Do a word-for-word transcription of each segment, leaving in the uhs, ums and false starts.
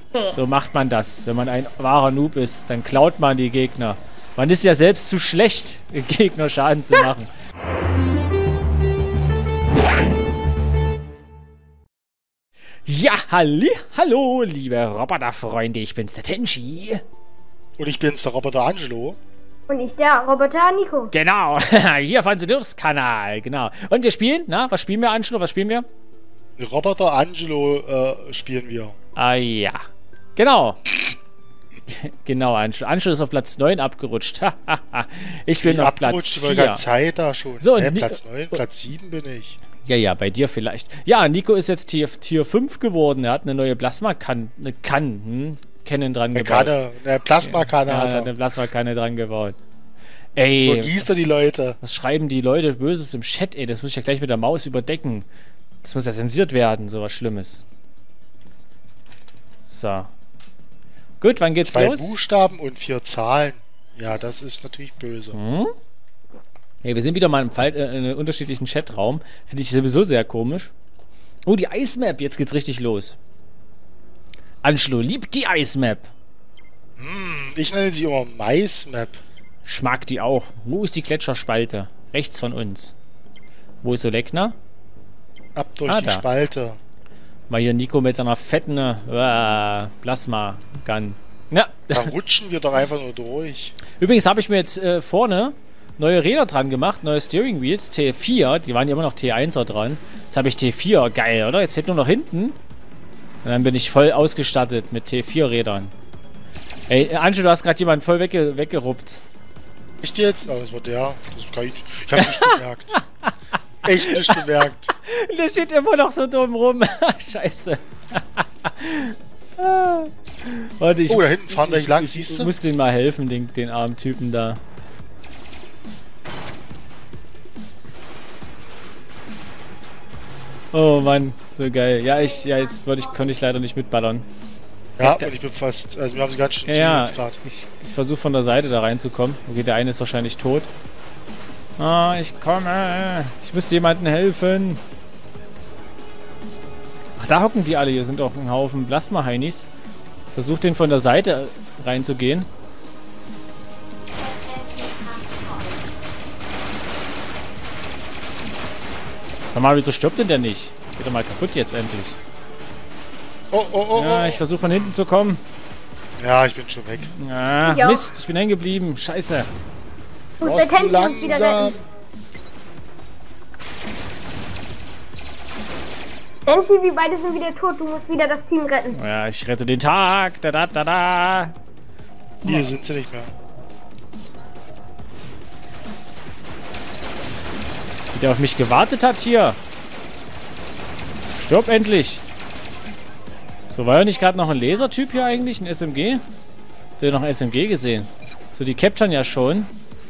So macht man das. Wenn man ein wahrer Noob ist, dann klaut man die Gegner. Man ist ja selbst zu schlecht, den Gegner Schaden zu machen. Ja, halli, hallo, liebe Roboterfreunde, ich bin's, der Tenchi. Und ich bin's, der Roboter Angelo. Und ich, der Roboter Nico. Genau, hier von Sedurfs Kanal, genau. Und wir spielen, na, was spielen wir, Angelo, was spielen wir? Roboter Angelo äh, spielen wir. Ah ja, genau. Genau, Angelo. Angelo ist auf Platz neun abgerutscht. Ich bin ich auf Platz vier. Ich war Zeit da schon. So, hey, Platz neun, Platz sieben bin ich. Ja, ja, bei dir vielleicht. Ja, Nico ist jetzt Tier, Tier fünf geworden. Er hat eine neue Plasma-Kanne, eine Kanne, hm? Canon dran eine gebaut. Kanne, eine Plasmakanne ja, hat er. eine Plasmakanne dran gebaut. Ey. So gießt er die Leute. Was schreiben die Leute Böses im Chat, ey? Das muss ich ja gleich mit der Maus überdecken. Das muss ja zensiert werden, sowas Schlimmes. So. Gut, wann geht's Zwei los? Zwei Buchstaben und vier Zahlen. Ja, das ist natürlich böse. Hm? Hey, wir sind wieder mal im Fall, äh, in einem unterschiedlichen Chatraum. Finde ich sowieso sehr komisch. Oh, die Ice Map. Jetzt geht's richtig los. Angelo liebt die Ice Map. Hm, ich nenne sie immer Mais Map. Ich mag die auch. Wo ist die Gletscherspalte? Rechts von uns. Wo ist Olekna? Ab durch ah, die da. Spalte. Mal hier Nico mit seiner fetten äh, Plasma-Gun. Ja. Da rutschen wir doch einfach nur durch. Übrigens habe ich mir jetzt äh, vorne neue Räder dran gemacht, neue Steering Wheels, T vier, die waren ja immer noch T eins er dran. Jetzt habe ich T vier, geil, oder? Jetzt fehlt nur noch hinten. Und dann bin ich voll ausgestattet mit T vier Rädern. Ey, Angelo, du hast gerade jemanden voll wegge weggeruppt. Echt jetzt? Oh, das war der. Das kann ich, ich hab's nicht gemerkt. Echt nicht gemerkt. Der steht immer noch so dumm rum. Scheiße. Warte, ich, oh, da hinten fahren wir lang, ich, siehst ich du? muss denen mal helfen, den, den armen Typen da. Oh Mann, so geil. Ja, ich, ja, jetzt wollte ich, konnte ich leider nicht mitballern. Ja, und ich bin fast, also wir haben sie ganz schön ja, zu gerade. Ich, ich versuche von der Seite da reinzukommen. Okay, der eine ist wahrscheinlich tot. Ah, ich komme. Ich muss jemandem helfen. Ach, da hocken die alle. Hier sind auch ein Haufen Plasma-Heinis. Versuch den von der Seite reinzugehen. Sag mal, wieso stirbt denn der nicht? Geht doch mal kaputt jetzt endlich. Oh, oh, oh, ja, oh. ich versuche von hinten zu kommen. Ja, ich bin schon weg. Ah, ich Mist, ich bin hängen geblieben. Scheiße. Ich muss der Tenchi uns wieder retten. Tenchi, wir beide sind wieder tot. Du musst wieder das Team retten. Ja, ich rette den Tag. Da, da, da, da. Hier sind sie nicht mehr. Wie der auf mich gewartet hat hier. Stirb endlich. So, war ja nicht gerade noch ein Lasertyp hier eigentlich? Ein S M G? Der noch ein S M G gesehen. So, die capturen ja schon.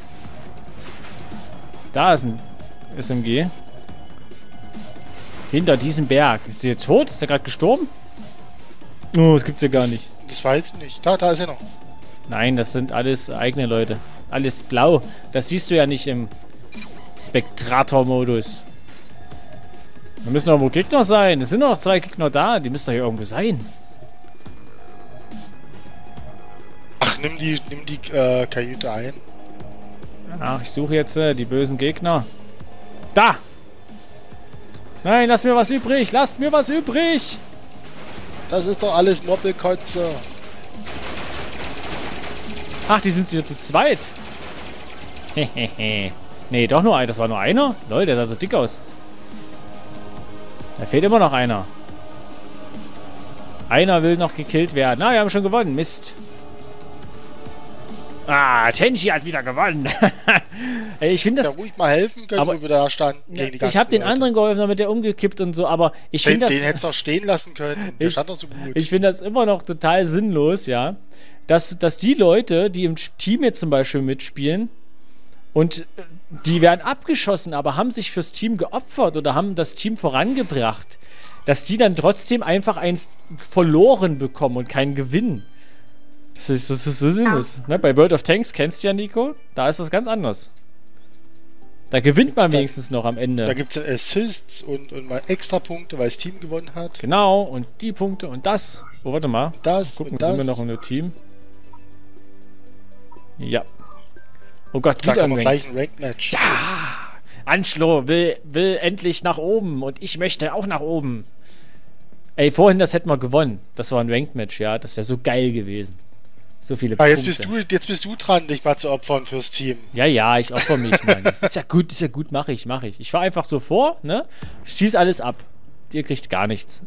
Da ist ein S M G. Hinter diesem Berg. Ist der tot? Ist der gerade gestorben? Oh, das gibt's ja gar nicht. Das weiß ich nicht. Da, da ist er noch. Nein, das sind alles eigene Leute. Alles blau. Das siehst du ja nicht im Spektrator-Modus. Da müssen doch wohl Gegner sein. Es sind noch zwei Gegner da. Die müssen doch hier irgendwo sein. Ach, nimm die, nimm die äh, Kajüte ein. Ach, ich suche jetzt äh, die bösen Gegner. Da! Nein, lass mir was übrig. Lasst mir was übrig. Das ist doch alles Moppelkotze. Ach, die sind wieder zu zweit. Hehehe. Nee, doch nur ein. Das war nur einer? Leute, der sah so dick aus. Da fehlt immer noch einer. Einer will noch gekillt werden. Na, wir haben schon gewonnen. Mist. Ah, Tenchi hat wieder gewonnen. Ich finde das... Ja, ruhig mal helfen können, aber, wo wir da standen. Ja, ich habe den anderen geholfen, damit der umgekippt und so, aber ich finde das... Den hättest du auch stehen lassen können. Der ich, stand doch so gut. Ich finde das immer noch total sinnlos, ja. Dass, dass die Leute, die im Team jetzt zum Beispiel mitspielen und die werden abgeschossen, aber haben sich fürs Team geopfert oder haben das Team vorangebracht, dass die dann trotzdem einfach ein Verloren bekommen und keinen Gewinn. Das ist, das ist so sinnlos. Ja. Ne? Bei World of Tanks kennst du ja, Nico, da ist das ganz anders. Da gewinnt man wenigstens noch am Ende. Da gibt es Assists und, und mal extra Punkte, weil das Team gewonnen hat. Genau, und die Punkte und das. Oh, warte mal. Das, Gucken, und das. sind wir noch in einem Team? Ja. Oh Gott, Da wieder haben ein wir Ranked. gleich ein Ranked-Match. Ja! Anschlo will, will endlich nach oben und ich möchte auch nach oben. Ey, vorhin, das hätten wir gewonnen. Das war ein Ranked-Match, ja. Das wäre so geil gewesen. So viele Ah, jetzt Punkte. bist du, jetzt bist du dran, dich mal zu opfern fürs Team. Ja, ja, ich opfer mich, Mann. Das ist ja gut, ist ja gut, mache ich, mache ich. Ich fahr einfach so vor, ne? Schieß alles ab. Ihr kriegt gar nichts.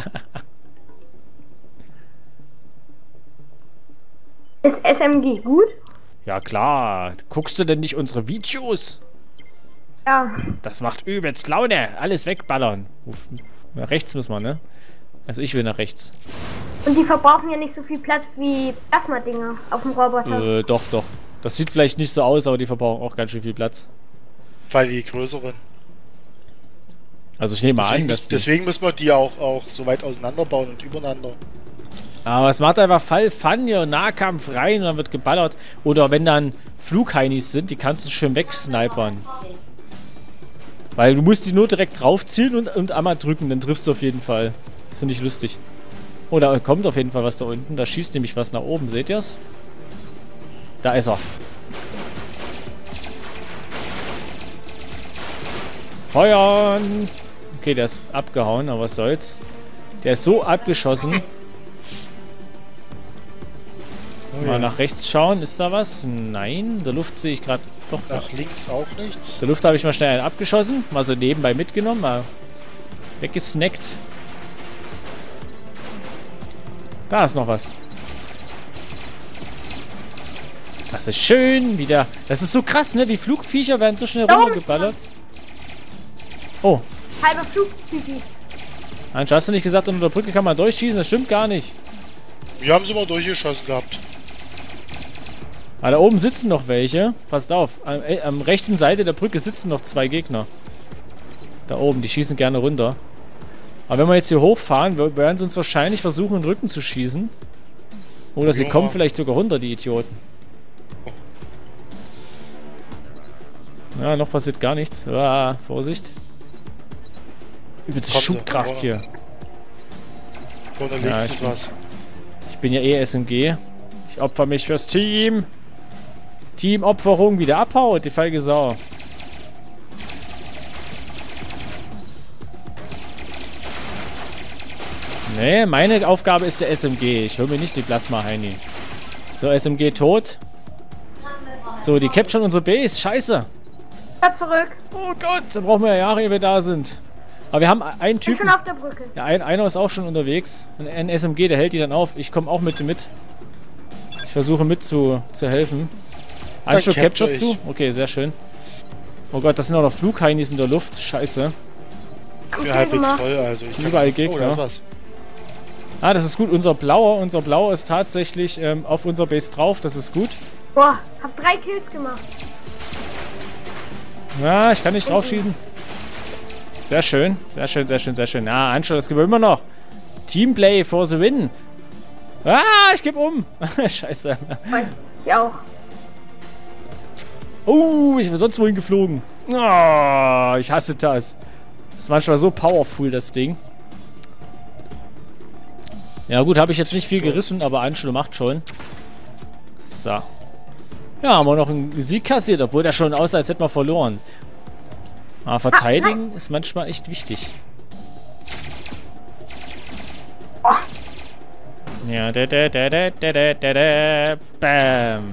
Ist S M G gut? Ja, klar. Guckst du denn nicht unsere Videos? Ja. Das macht übelst Laune. Alles wegballern. Uff. Nach rechts müssen wir, ne? Also ich will nach rechts. Und die verbrauchen ja nicht so viel Platz wie Plasma-Dinger auf dem Roboter. Äh, doch, doch. Das sieht vielleicht nicht so aus, aber die verbrauchen auch ganz schön viel Platz. Weil die größeren. Also ich nehme mal Deswegen, an, dass muss, die... deswegen muss man die auch, auch so weit auseinanderbauen und übereinander. Aber es macht einfach Fall Fun hier, Nahkampf rein und dann wird geballert. Oder wenn dann Flugheinis sind, die kannst du schön wegsnipern. Weil du musst die nur direkt draufzielen und, und einmal drücken, dann triffst du auf jeden Fall. Das finde ich lustig. Oh, da kommt auf jeden Fall was da unten. Da schießt nämlich was nach oben, seht ihr's? Da ist er. Feuern! Okay, der ist abgehauen, aber was soll's. Der ist so abgeschossen. Oh, Mal ja. nach rechts schauen, ist da was? Nein, in der Luft sehe ich gerade... Doch, da. Nach links auch nichts. In der Luft habe ich mal schnell einen abgeschossen. Mal so nebenbei mitgenommen, mal weggesnackt. Da ist noch was. Das ist schön, wieder. Das ist so krass, ne? Die Flugviecher werden so schnell Da oben runtergeballert. Oh, Halber Flugtypi. Ansch, hast du nicht gesagt, unter der Brücke kann man durchschießen? Das stimmt gar nicht. Wir haben sie mal durchgeschossen gehabt. Ah, da oben sitzen noch welche. Passt auf. Am, äh, am rechten Seite der Brücke sitzen noch zwei Gegner. Da oben, die schießen gerne runter. Aber wenn wir jetzt hier hochfahren, wir- werden sie uns wahrscheinlich versuchen, in den Rücken zu schießen. Oder sie Ja. kommen vielleicht sogar runter, die Idioten. Ja, noch passiert gar nichts. Ah, Vorsicht. Übelste Kommt sie, Schubkraft oder? hier. Oder links Ja, ist ich- was. Ich bin ja eh S M G. Ich opfer mich fürs Team. Teamopferung, wieder abhaut, die feige Sau. Nee, meine Aufgabe ist der S M G. Ich hol mir nicht die Plasma-Heini. So, S M G tot. So, die cappt schon unsere Base. Scheiße. Da zurück. Oh Gott, da brauchen wir ja Jahre, ehe wir da sind. Aber wir haben einen Ich bin Typen. schon auf der Brücke. Ja, ein, einer ist auch schon unterwegs. Ein, ein S M G, der hält die dann auf. Ich komme auch mit mit. Ich versuche mit zu, zu helfen. Ancho capture Capture ich. zu? Okay, sehr schön. Oh Gott, das sind auch noch Flugheinis in der Luft. Scheiße. Ich bin Okay halbwegs gemacht. voll, also ich kann- Überall Oh, Gegner. da ist was. Ah, das ist gut. Unser Blauer, unser Blauer ist tatsächlich ähm, auf unserer Base drauf. Das ist gut. Boah, hab drei Kills gemacht. Ja, ich kann nicht drauf schießen. Sehr schön. Sehr schön, sehr schön, sehr schön. Ja, Ancho, das gibt immer noch. Teamplay for the win. Ah, ich geb um. Scheiße. Ich auch. Oh, ich wäre sonst wohin geflogen. Oh, ich hasse das. Das ist manchmal so powerful, das Ding. Ja gut, habe ich jetzt nicht viel gerissen, aber Anschluss macht schon. So. Ja, haben wir noch einen Sieg kassiert, obwohl der schon aussah, als hätten wir verloren. Aber verteidigen ist manchmal echt wichtig. Ja, da, da, da, da, da, da, da, da, bam.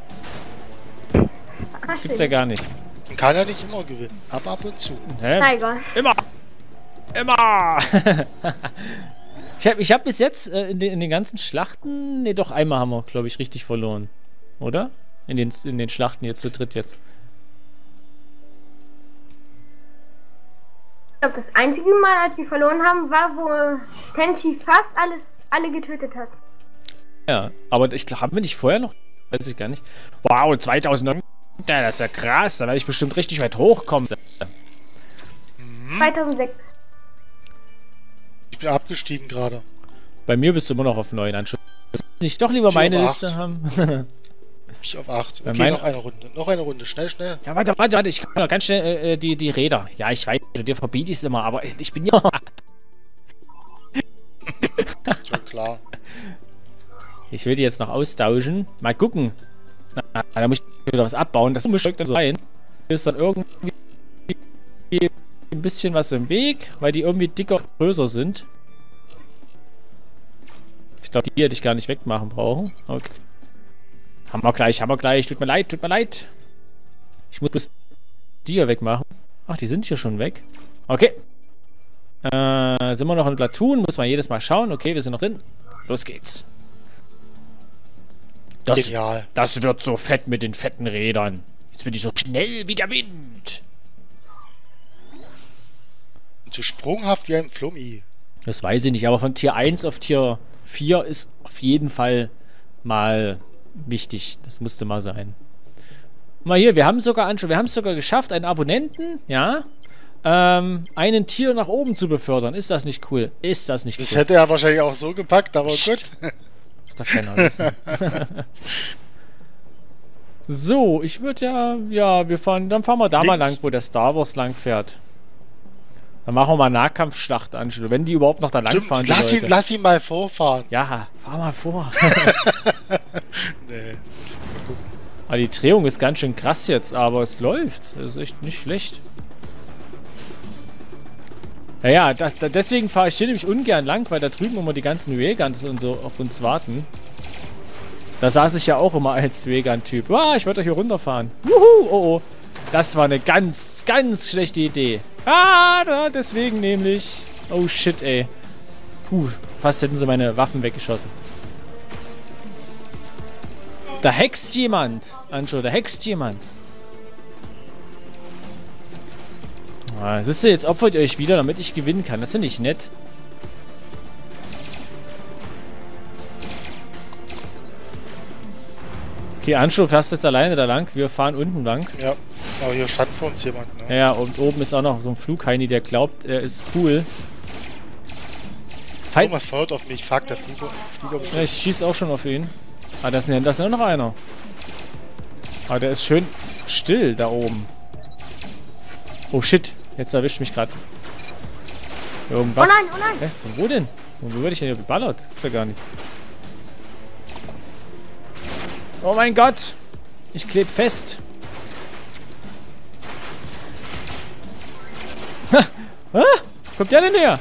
Das gibt's ja gar nicht. Man kann ja nicht immer gewinnen, aber ab und zu. Hä? Na egal. Immer! Immer! ich habe ich hab bis jetzt äh, in, den, in den ganzen Schlachten, ne, doch einmal haben wir, glaube ich, richtig verloren. Oder? In den, in den Schlachten jetzt zu dritt jetzt. Ich glaube, das einzige Mal, als wir verloren haben, war, wo Tenchi fast alles, alle getötet hat. Ja, aber ich glaube, haben wir nicht vorher noch? Weiß ich gar nicht. Wow, zweitausend. Das ist ja krass, da werde ich bestimmt richtig weit hochkommen. zweitausendsechs. Ich bin abgestiegen gerade. Bei mir bist du immer noch auf neun Anschluss. Nicht doch lieber Ich meine auf Liste haben. Ich auf acht. Bei Okay, mein- noch eine Runde. Noch eine Runde. Schnell, schnell. Ja, warte, warte, warte, ich kann noch ganz schnell äh, äh, die, die Räder. Ja, ich weiß, dir verbiete ich es immer, aber ich bin ja. Schon klar. Ich will die jetzt noch austauschen. Mal gucken. Na, da muss ich wieder was abbauen. Das steckt dann so rein. Ist dann irgendwie ein bisschen was im Weg, weil die irgendwie dicker, größer sind. Ich glaube, die hätte ich gar nicht wegmachen brauchen. Okay. Haben wir gleich, haben wir gleich. Tut mir leid, tut mir leid. Ich muss bloß die hier wegmachen. Ach, die sind hier schon weg. Okay. Äh, sind wir noch in Platoon? Muss man jedes Mal schauen. Okay, wir sind noch drin. Los geht's. Das, Genial. das wird so fett mit den fetten Rädern. Jetzt bin ich so schnell wie der Wind. Und so sprunghaft wie ein Flummi. Das weiß ich nicht, aber von Tier eins auf Tier vier ist auf jeden Fall mal wichtig. Das musste mal sein. Mal hier, wir haben sogar anschauen, wir haben es sogar geschafft, einen Abonnenten, ja, ähm, einen Tier nach oben zu befördern. Ist das nicht cool? Ist das nicht cool? Das hätte er wahrscheinlich auch so gepackt, aber Psst. gut. Ist doch keiner wissen. So, ich würde ja, ja, wir fahren, dann fahren wir da Links. mal lang, wo der Star Wars lang fährt. Dann machen wir mal Nahkampfschlacht an, wenn die überhaupt noch da lang Stimmt, fahren. die lass, ihn, Leute. lass ihn mal vorfahren. Ja, fahr mal vor. Nee. Aber die Drehung ist ganz schön krass jetzt, aber es läuft. Das ist echt nicht schlecht. Naja, das, da, deswegen fahre ich hier nämlich ungern lang, weil da drüben immer die ganzen Railguns und so auf uns warten. Da saß ich ja auch immer als Railgun-Typ. Ah, ich wollte hier runterfahren. Wuhu, oh oh. Das war eine ganz, ganz schlechte Idee. Ah, da, deswegen nämlich. Oh shit, ey. Puh, fast hätten sie meine Waffen weggeschossen. Da hext jemand. Ancho, da hext jemand. Ah, siehst du, jetzt opfert ihr euch wieder, damit ich gewinnen kann. Das finde ich nett. Okay, Ancho, fährst jetzt alleine da lang. Wir fahren unten lang. Ja, aber hier stand vor uns jemand, ne? Ja, und oben ist auch noch so ein Flugheini, der glaubt, er ist cool. Feind. Irgendwas feuert auf mich. Fuck, der Flieger, Flieger Ja, bestimmt. ich schieße auch schon auf ihn. Ah, das ist, das ist nur noch einer. Ah, der ist schön still da oben. Oh shit, jetzt erwischt mich gerade irgendwas. Oh nein, oh nein. Hä, von wo denn? Wo wurde ich denn hier geballert? Ist ja gar nicht. Oh mein Gott! Ich kleb fest. Ha! Ah, kommt der denn her?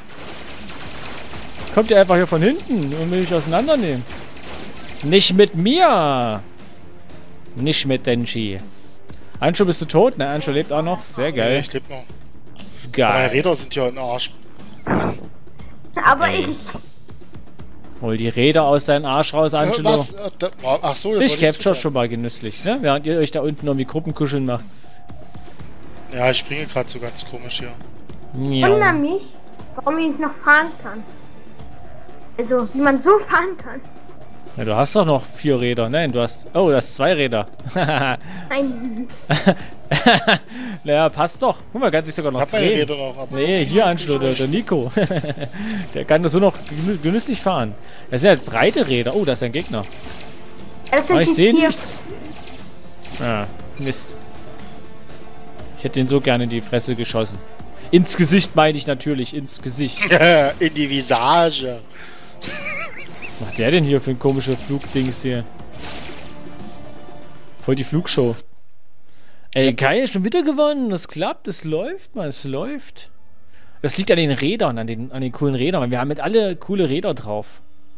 Kommt der einfach hier von hinten und will mich auseinandernehmen? Nicht mit mir! Nicht mit Denji. Ancho, bist du tot? Ne, Ancho lebt auch noch. Sehr Ja, geil. ich lebe noch. Meine Geil. Räder sind ja ein Arsch. Aber Ey. ich. Hol die Räder aus deinem Arsch raus, Äh, Angelo. was? Äh, da, ach so, das Ich wollte capture zuhören. schon mal genüsslich, ne? Während ihr euch da unten um die Gruppenkuscheln macht. Ja, ich springe gerade so ganz komisch hier. Wundere Miau. mich, warum ich noch fahren kann. Also, wie man so fahren kann. Ja, du hast doch noch vier Räder. Nein, du hast... Oh, du hast zwei Räder. Nein. Naja, passt doch. Guck mal, kannst dich sogar Ich noch hab meine drehen. Räder noch, aber... Nee, hier Anschluss, der, der Nico. Der kann das so noch genü- genüsslich fahren. Das sind halt breite Räder. Oh, da ist ein Gegner. Das Aber ich sind sehe die vier. nichts. Ah, Mist. Ich hätte den so gerne in die Fresse geschossen. Ins Gesicht meine ich natürlich, ins Gesicht. In die Visage. Was macht der denn hier für ein komisches Flugdings hier? Voll die Flugshow. Ey, geil, schon wieder gewonnen. Das klappt, das läuft, man, es läuft. Das liegt an den Rädern, an den, an den coolen Rädern, weil wir haben mit alle coole Räder drauf.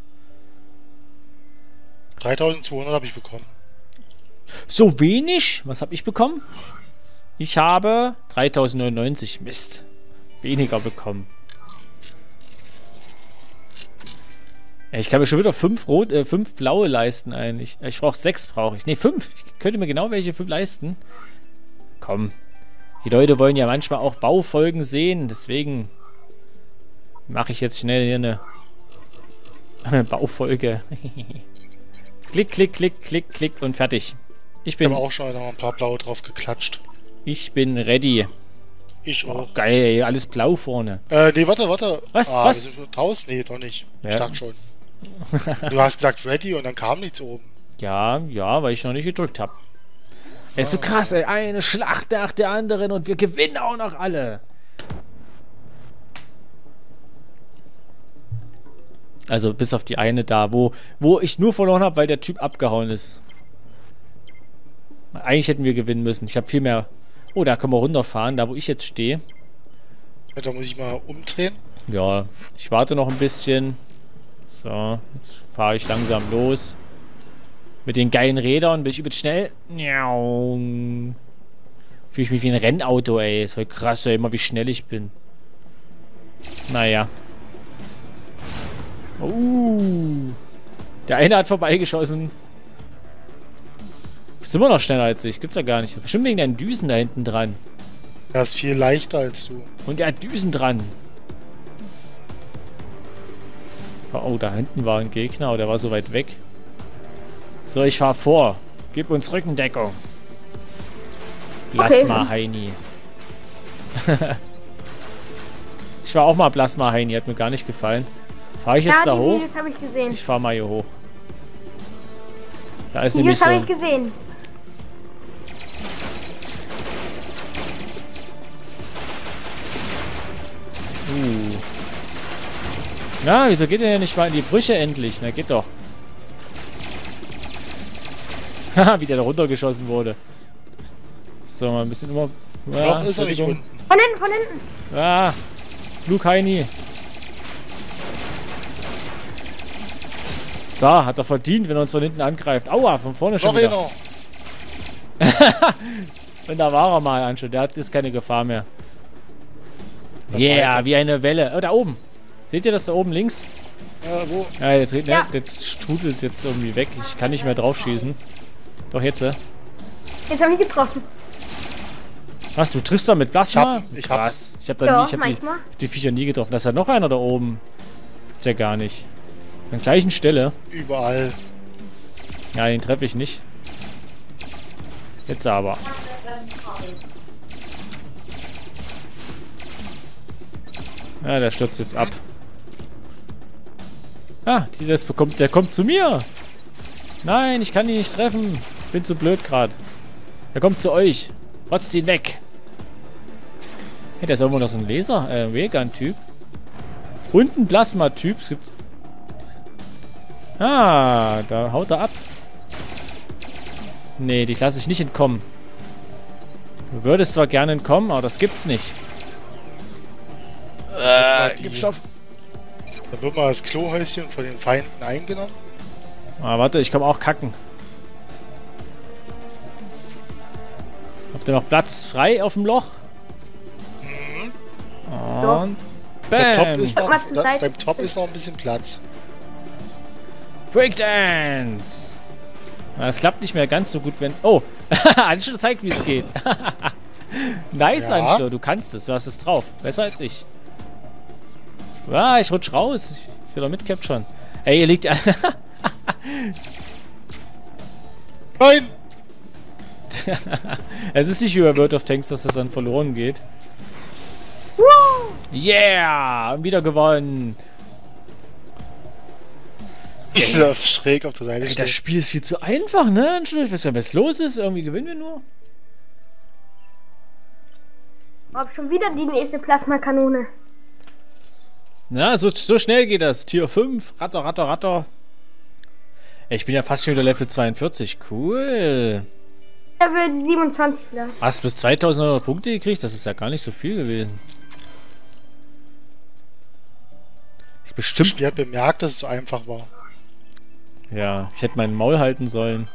dreitausendzweihundert habe ich bekommen. So wenig? Was habe ich bekommen? Ich habe dreitausendneunundneunzig. Mist. Weniger bekommen. Ey, ich kann mir schon wieder fünf, rot, äh, fünf blaue leisten eigentlich. Ich brauche sechs, brauche ich. Ne, fünf. Ich könnte mir genau welche fünf leisten. Komm. Die Leute wollen ja manchmal auch Baufolgen sehen. Deswegen mache ich jetzt schnell hier eine, eine Baufolge. Klick, klick, klick, klick, klick und fertig. Ich Ich bin, habe auch schon noch ein paar blaue drauf geklatscht. ich bin ready. Ich Oh, auch. geil, ey, alles blau vorne. Äh, nee, warte, warte. Was, ah, was? Wir sind draußen? Nee, doch nicht. Ich Ja. dachte schon. Du hast gesagt ready und dann kam nichts oben. Ja, ja, weil ich noch nicht gedrückt habe. Ey, ist so krass, ey. Eine Schlacht nach der anderen und wir gewinnen auch noch alle. Also bis auf die eine da, wo, wo ich nur verloren habe, weil der Typ abgehauen ist. Eigentlich hätten wir gewinnen müssen. Ich habe viel mehr... Oh, da können wir runterfahren, da wo ich jetzt stehe. Ja, da muss ich mal umdrehen. Ja, ich warte noch ein bisschen. So, jetzt fahre ich langsam los. Mit den geilen Rädern bin ich übelst schnell. Fühle ich mich wie ein Rennauto, ey. Ist voll krass, ey, immer wie schnell ich bin. Naja. Uh. Der eine hat vorbeigeschossen. Ist immer noch schneller als ich. Gibt's ja gar nicht. Bestimmt wegen deinen Düsen da hinten dran. Er ist viel leichter als du. Und er hat Düsen dran. Oh, da hinten war ein Gegner. Oh, der war so weit weg. So, ich fahr vor. Gib uns Rückendeckung. Plasma Heini. Ich war auch mal Plasma Heini. Hat mir gar nicht gefallen. Fahre ich jetzt Ja, da die hoch? Videos habe ich gesehen. Ich fahr mal hier hoch. Da ist Die nämlich Videos habe so... ich gesehen. Uh. Na, wieso geht er denn nicht mal in die Brüche endlich? Na, geht doch. Haha, wie der da runtergeschossen wurde. So, mal ein bisschen immer... Noch Ja, ist er nicht unten. Von hinten, von hinten. Ah, Flugheini. So, hat er verdient, wenn er uns von hinten angreift. Aua, von vorne schon Noch wieder. einer. Und da war er mal, Anschluss. Der hat jetzt keine Gefahr mehr. Yeah, wie eine Welle. Oh, da oben. Seht ihr das da oben links? Ja, wo? Ja, jetzt, ne, Ja. das strudelt jetzt irgendwie weg. Ich kann nicht mehr drauf schießen. Doch, jetzt. äh. Jetzt habe ich getroffen. Was, du triffst da mit Plasma? Ich hab- ich hab- Krass. Ich hab, da Ja, nie, ich hab die, manchmal. die Viecher nie getroffen. Da ist ja noch einer da oben. Gibt's ja gar nicht. An der gleichen Stelle. Überall. Ja, den treffe ich nicht. Jetzt aber. Ja, der stürzt jetzt ab. Ah, die, das bekommt, der kommt zu mir. Nein, ich kann ihn nicht treffen. Bin zu blöd gerade. Der kommt zu euch. Rotzt ihn weg. Hey, der ist irgendwo noch so ein Laser, äh, Regan-Typ. Und ein Plasma-Typ. Es gibt's. Ah, da haut er ab. Nee, dich lasse ich nicht entkommen. Du würdest zwar gerne entkommen, aber das gibt's nicht. Äh, gib Stoff. Da wird mal das Klohäuschen von den Feinden eingenommen. Ah, warte, ich komme auch kacken. Habt ihr noch Platz frei auf dem Loch? Und Der Top bam! ist noch, Mal zur da, Seite. beim Top ist noch ein bisschen Platz. Breakdance! Na, es klappt nicht mehr ganz so gut, wenn... Oh! Anschluss zeigt, wie es geht. Nice, Ja. Anschluss, du kannst es, du hast es drauf. Besser als ich. Ah, ich rutsch raus. Ich, ich will doch mitcapt schon. Ey, ihr liegt... Nein! Es ist nicht wie bei World of Tanks, dass das dann verloren geht. Yeah! Und wieder gewonnen. Ich läuft schräg auf der Seite Ey, stehen. das Spiel ist viel zu einfach, ne? Ich weiß ja, was los ist. Irgendwie gewinnen wir nur. Hab schon wieder die nächste Plasmakanone. Na, so, so schnell geht das. Tier fünf. Ratter, ratter, ratter. Ey, ich bin ja fast schon wieder Level zweiundvierzig. Cool. Level siebenundzwanzig. Da. Hast bis zweitausendneunhundert Punkte gekriegt? Das ist ja gar nicht so viel gewesen. Ich Das bestimmt... Spiel hat bemerkt, dass es so einfach war. Ja, ich hätte meinen Maul halten sollen.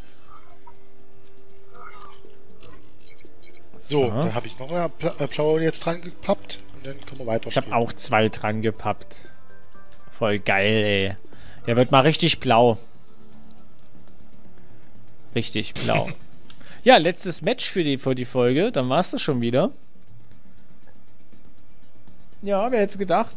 So, So. dann habe ich noch eine Pla äh, Blaue jetzt dran gepappt und dann können wir weiter Ich habe auch zwei dran gepappt. Voll geil, ey. Der wird mal richtig blau. Richtig blau. Ja, letztes Match für die, für die Folge. Dann war es das schon wieder. Ja, wer hätte es gedacht?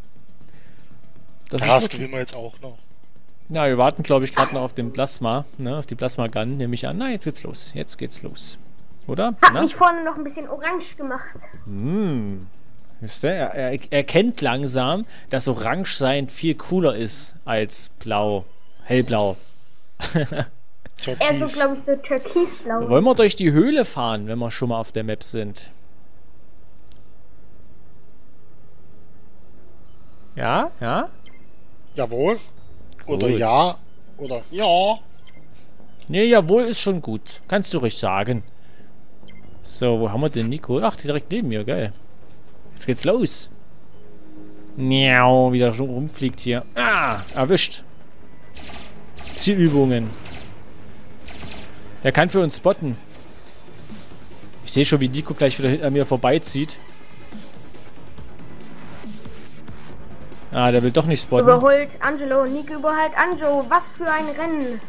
Das Das ist wirklich- gewinnen wir jetzt auch noch. Ja, wir warten, glaube ich, gerade noch auf den Plasma, ne, auf die Plasma-Gun, nehme ich an. Na, jetzt geht's los. Jetzt geht's los. Oder? Hab Na? mich vorne noch ein bisschen orange gemacht. Hm. Wisst ihr, er, er erkennt langsam, dass Orange sein viel cooler ist als Blau. Hellblau. Eher so, Türkis. glaube ich, so türkisblau. Wollen wir durch die Höhle fahren, wenn wir schon mal auf der Map sind? Ja, ja. Jawohl. Oder Gut. ja. Oder ja. Nee, jawohl, ist schon gut. Kannst du ruhig sagen. So, wo haben wir denn Nico? Ach, direkt neben mir, geil. Jetzt geht's los. Miau, wieder schon rumfliegt hier. Ah, erwischt. Zielübungen. Der kann für uns spotten. Ich sehe schon, wie Nico gleich wieder hinter mir vorbeizieht. Ah, der will doch nicht spotten. Überholt Angelo. Nico überholt Anjo. Was für ein Rennen.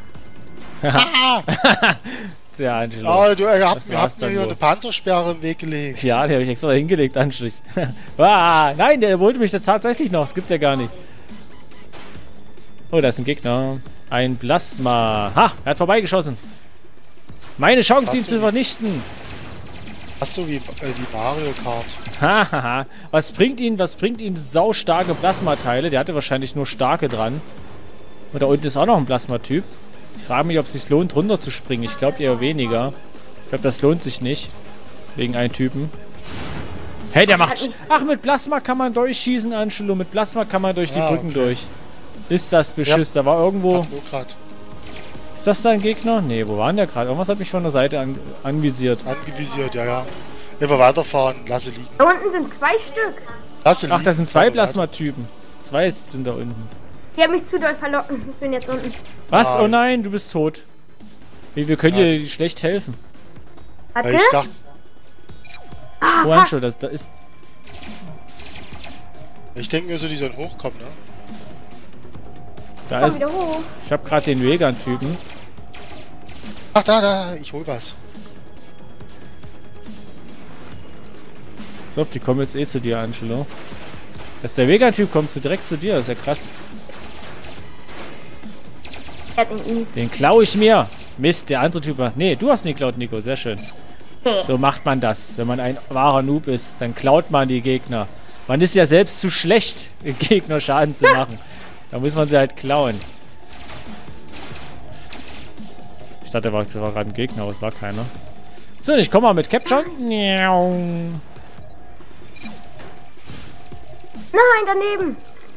Tja, Angelo. Ah, du, ihr habt, Das ihr war's habt mir dann hier wohl. eine Panzersperre im Weg gelegt. Ja, die habe ich extra hingelegt, Anstrich. Ah, nein, der wollte mich jetzt tatsächlich noch. Das gibt's ja gar nicht. Oh, da ist ein Gegner. Ein Plasma. Ha, er hat vorbeigeschossen. Meine Chance, ihn Hast zu du- vernichten. Hast du wie, äh, wie Mario Kart. Hahaha. Was bringt ihn, was bringt ihn saustarke Plasmateile? Der hatte wahrscheinlich nur starke dran. Und da unten ist auch noch ein Plasmatyp. Ich frage mich, ob es sich lohnt, runter zu springen. Ich glaube eher weniger. Ich glaube, das lohnt sich nicht. Wegen einem Typen. Hey, der macht... Sch- Ach, mit Plasma kann man durchschießen, Angelo. Mit Plasma kann man durch die Ah, Brücken okay. durch. Ist das Beschiss? Da war irgendwo... Hat wo grad Ist das da ein Gegner? Nee, wo war denn der gerade? Irgendwas hat mich von der Seite an, anvisiert. angevisiert, ja, ja. Immer weiterfahren, lasse liegen. Da unten sind zwei Stück. Lasse liegen. Ach, das sind zwei Aber Plasmatypen. Zwei sind da unten. Die haben mich zu doll verlocken. Ich bin jetzt unten. Was? Nein. Oh nein, du bist tot. Wie, wir können Ja. dir schlecht helfen. Weil Warte. ich dachte, Ah, Oh, fuck. Ancho, das da ist... ich denke mir so, die sollen hochkommen, ne? Da Komm ist... wieder hoch. Ich habe gerade den Vegan-Typen. Ach, da, da, ich hol was. So, die kommen jetzt eh zu dir, Angelo. Dass der Vegan-Typ kommt so direkt zu dir, das ist ja krass. Er hat ihn. Den klaue ich mir. Mist, der andere Typ war... Nee, du hast ihn geklaut, Nico, sehr schön. So macht man das. Wenn man ein wahrer Noob ist, dann klaut man die Gegner. Man ist ja selbst zu schlecht, den Gegner Schaden zu machen. Da muss man sie halt klauen. Ich dachte, da war, da war gerade ein Gegner, aber es war keiner. So, ich komme mal mit Capture. Miau. Nein, daneben.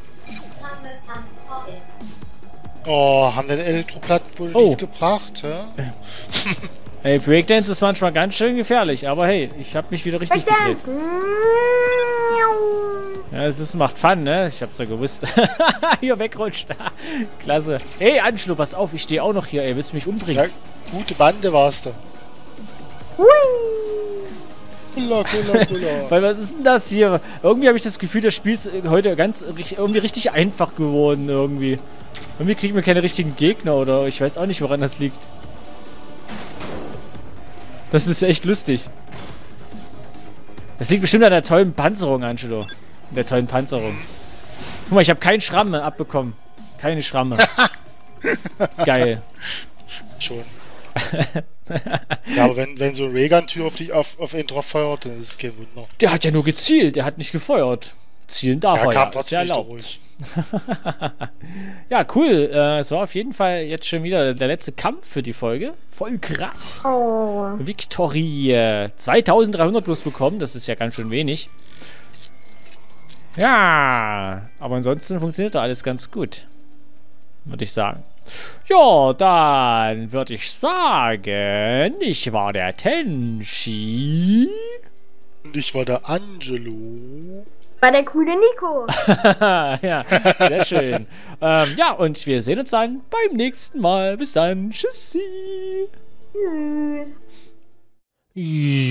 Oh, haben den Elektroplatten wohl Oh. nichts gebracht, hä? Hey, Breakdance ist manchmal ganz schön gefährlich, aber hey, ich habe mich wieder richtig gedreht. Breakdance. Ja, es ist, macht Fun, ne? Ich hab's ja gewusst. Hier wegrutscht. Klasse. Hey, Anschlu, pass auf, ich stehe auch noch hier, ey. Willst du mich umbringen? Ja, gute Bande warst du. Hui. Kula, kula, kula. Weil was ist denn das hier? Irgendwie habe ich das Gefühl, das Spiel ist heute ganz ri- irgendwie richtig einfach geworden irgendwie. Irgendwie kriegen wir keine richtigen Gegner oder ich weiß auch nicht, woran das liegt. Das ist echt lustig. Das liegt bestimmt an der tollen Panzerung, Angelo. An der tollen Panzerung. Guck mal, ich habe keinen Schramme abbekommen. Keine Schramme. Geil. Schon. Ja, aber wenn, wenn so ein Regan-Tür auf, die, auf, auf ihn drauf feuert, dann ist es kein Wunder. Der hat ja nur gezielt, der hat nicht gefeuert. Zielen darf Er er ja, kam ist trotzdem ja nicht erlaubt. durch. Ja, cool. Äh, es war auf jeden Fall jetzt schon wieder der letzte Kampf für die Folge. Voll krass. Oh. Victory. zweitausenddreihundert plus bekommen, das ist ja ganz schön wenig. Ja, aber ansonsten funktioniert da alles ganz gut. Würde ich sagen. Ja, dann würde ich sagen, ich war der Tenchi. Und ich war der Angelo. War der coole Nico. Ja, sehr schön. ähm, ja, und wir sehen uns dann beim nächsten Mal. Bis dann. Tschüssi. Tschüss.